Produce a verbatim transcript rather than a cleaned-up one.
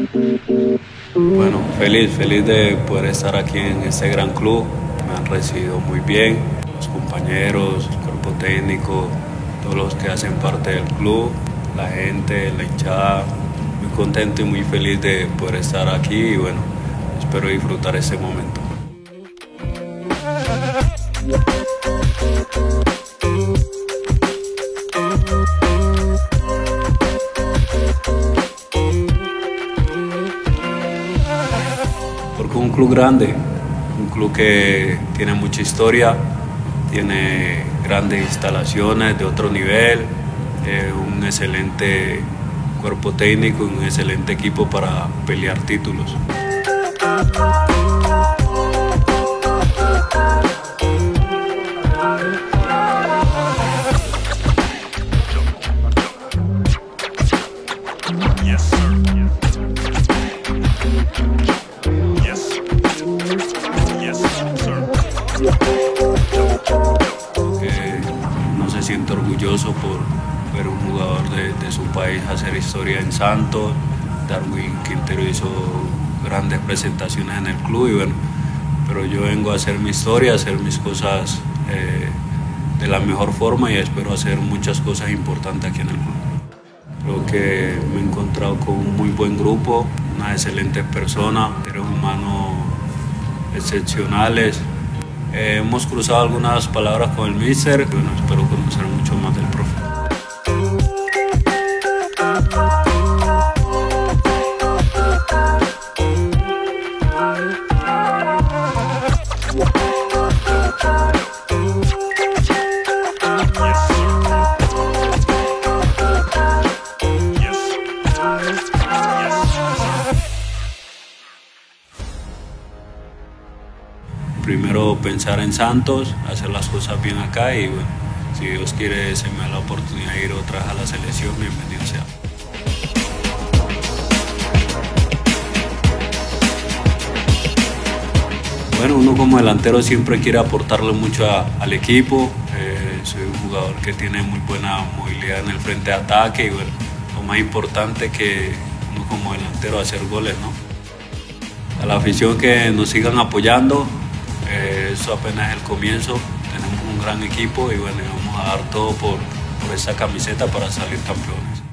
Bueno, feliz, feliz de poder estar aquí en este gran club. Me han recibido muy bien, los compañeros, el cuerpo técnico, todos los que hacen parte del club, la gente, la hinchada. Muy contento y muy feliz de poder estar aquí y bueno, espero disfrutar este momento. Porque es un club grande, un club que tiene mucha historia, tiene grandes instalaciones de otro nivel, eh, un excelente cuerpo técnico y un excelente equipo para pelear títulos. Yes, sir. Yes. Yes, sir. Que no se siente orgulloso por ver un jugador de, de su país hacer historia en Santos. Darwin Quintero hizo grandes presentaciones en el club y bueno, pero yo vengo a hacer mi historia, a hacer mis cosas eh, de la mejor forma y espero hacer muchas cosas importantes aquí en el club. Creo que me he encontrado con un muy buen grupo, unas excelentes personas, seres humanos excepcionales. Eh, hemos cruzado algunas palabras con el míster, bueno, espero conocer mucho más del profe. Primero pensar en Santos, hacer las cosas bien acá y bueno, si Dios quiere se me da la oportunidad de ir otra vez a la selección, bienvenido sea. Bueno, uno como delantero siempre quiere aportarle mucho a, al equipo, eh, soy un jugador que tiene muy buena movilidad en el frente de ataque y bueno, lo más importante que uno como delantero hacer goles, ¿no? A la afición que nos sigan apoyando. Eh, eso apenas es el comienzo, tenemos un gran equipo y bueno, vamos a dar todo por, por esta camiseta para salir campeones.